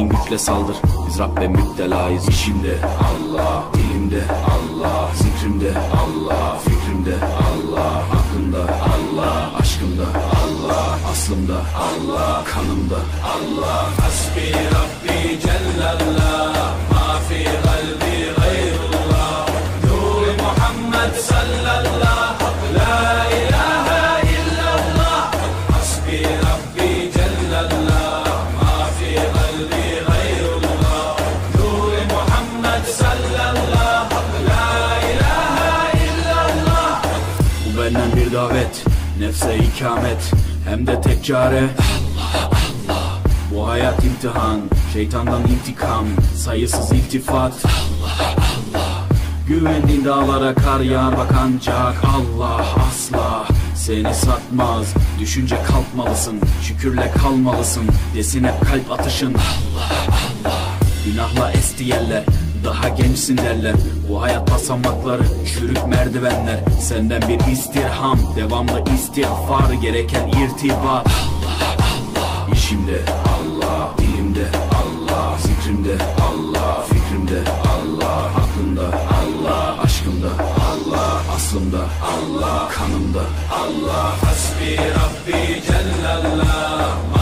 İstediğin güçle saldır, biz Rabbe müptelayız. İşimde Allah, dilimde Allah, zikrimde Allah, fikrimde Allah, aklımda Allah, aşkımda Allah, aslımda Allah, kanımda Allah. Hasbi Rabbi Cellallah, ma fi kalbi gayrullah, Nur Muhammed sallallahu, la ilahe illallah. Hasbi Rabbi Cellallah, ma fi kalbi gayrullah, Nur Muhammed sallallahu, la ilahe illallah. Bu benden bir davet, nefse ikamet, hem de tek çare Allah Allah. Bu hayat imtihan, şeytandan intikam, sayısız iltifat Allah Allah. Güvendiğin dağlara kar yağar bak ancak Allah asla seni satmaz. Düşünce kalkmalısın, şükürle kalmalısın, desin hep kalp atışın Allah Allah. Günahla esti yerler, daha gençsin derler. Bu hayat basamakları, çürük merdivenler. Senden bir istirham, devamlı istiğfar, gereken irtibat Allah Allah. İşimde Allah, dilimde Allah, zikrimde Allah, fikrimde Allah, aklımda Allah, aşkımda Allah, aslımda Allah, kanımda Allah. Hasbi Rabbi Cellallah.